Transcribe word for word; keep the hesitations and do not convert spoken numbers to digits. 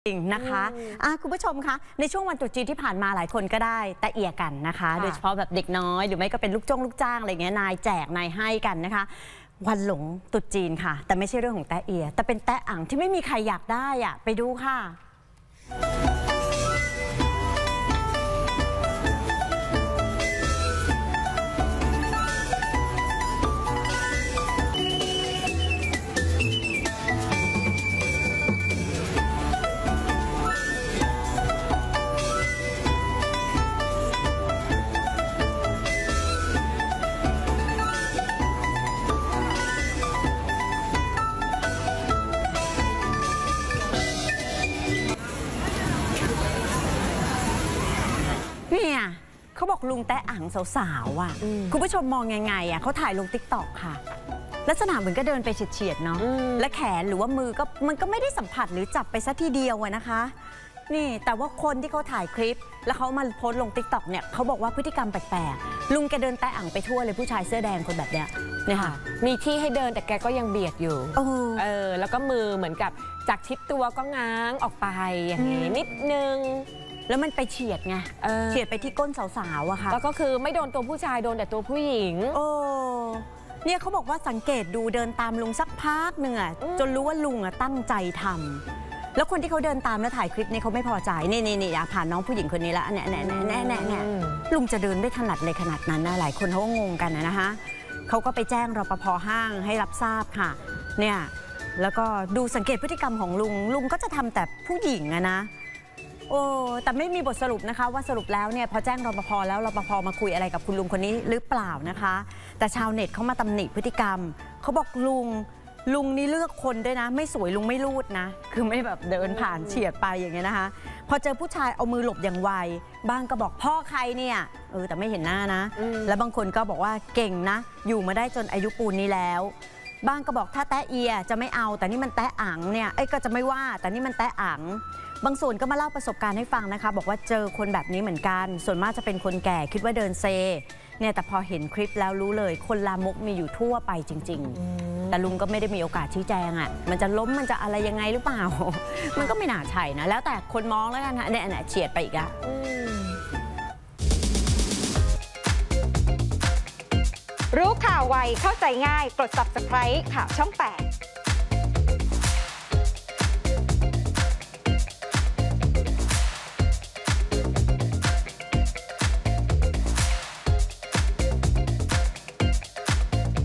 จริงนะคะอ่ะคุณผู้ชมคะในช่วงวันตรุษจีนที่ผ่านมาหลายคนก็ได้แต่เอียกันนะคะโดยเฉพาะแบบเด็กน้อยหรือไม่ก็เป็นลูกจ้างลูกจ้างอะไรเงี้ยนายแจกนายให้กันนะคะวันหลงตรุษจีนค่ะแต่ไม่ใช่เรื่องของแตะเอียแต่เป็นแตะอ่างที่ไม่มีใครอยากได้อ่ะไปดูค่ะเนี่ยเขาบอกลุงแตะอ่างสาวๆอ่ะคุณผู้ชมมองยังไงอ่ะเขาถ่ายลงติ๊กต็อกค่ะลักษณะเหมือนก็เดินไปเฉียดๆเนาะและแขนหรือว่ามือก็มันก็ไม่ได้สัมผัสหรือจับไปซะทีเดียวอะนะคะนี่แต่ว่าคนที่เขาถ่ายคลิปแล้วเขามาโพสต์ลงติ๊กต็อกเนี่ยเขาบอกว่าพฤติกรรมแปลกๆลุงแกเดินแตะอ่างไปทั่วเลยผู้ชายเสื้อแดงคนแบบเนี้ยเนี่ยค่ะมีที่ให้เดินแต่แกก็ยังเบียดอยู่เออแล้วก็มือเหมือนกับจากชิดตัวก็ง้างออกไปอย่างนี้นิดนึงแล้วมันไปเฉียดไงเฉียดไปที่ก้นสาวๆอะค่ะแล้วก็คือไม่โดนตัวผู้ชายโดนแต่ตัวผู้หญิงโอ้เนี่ยเขาบอกว่าสังเกตดูเดินตามลุงสักพักหนึ่งอะจนรู้ว่าลุงอะตั้งใจทำแล้วคนที่เขาเดินตามแล้วถ่ายคลิปนี้เขาไม่พอใจนี่นี่นี่ผ่านน้องผู้หญิงคนนี้ละเนี่ยเนี่ยเนี่ยเนี่ยเนี่ยลุงจะเดินไม่ถนัดเลยขนาดนั้นนะหลายคนเขาก็งงกันนะคะเขาก็ไปแจ้งรปภ.ห้างให้รับทราบค่ะเนี่ยแล้วก็ดูสังเกตพฤติกรรมของลุงลุงก็จะทำแต่ผู้หญิงอะนะโอ้แต่ไม่มีบทสรุปนะคะว่าสรุปแล้วเนี่ยพอแจ้งรปภ.แล้วรปภ.มาคุยอะไรกับคุณลุงคนนี้หรือเปล่านะคะแต่ชาวเน็ตเขามาตำหนิพฤติกรรมเขาบอกลุงลุงนี่เลือกคนด้วยนะไม่สวยลุงไม่รูดนะคือไม่แบบเดินผ่านเฉียดไปอย่างเงี้ยนะคะพอเจอผู้ชายเอามือหลบอย่างไวบ้างก็บอกพ่อใครเนี่ยเออแต่ไม่เห็นหน้านะแล้วบางคนก็บอกว่าเก่งนะอยู่มาได้จนอายุปูนนี้แล้วบ้างก็บอกถ้าแตะเอียจะไม่เอาแต่นี่มันแตะอ่างเนี่ยไอ้ก็จะไม่ว่าแต่นี่มันแตะอ่างบางส่วนก็มาเล่าประสบการณ์ให้ฟังนะคะบอกว่าเจอคนแบบนี้เหมือนกันส่วนมากจะเป็นคนแก่คิดว่าเดินเซเนี่ยแต่พอเห็นคลิปแล้วรู้เลยคนลามกมีอยู่ทั่วไปจริงๆแต่ลุงก็ไม่ได้มีโอกาสชี้แจงอ่ะมันจะล้มมันจะอะไรยังไงหรือเปล่ามันก็ไม่น่าใช่นะแล้วแต่คนมองแล้วกันนะเนี่ยเนี่ยเฉียดไปอีกอ่ะรู้ข่าวไวเข้าใจง่ายกด ซับสไครบ์ ข่าวช่องแปด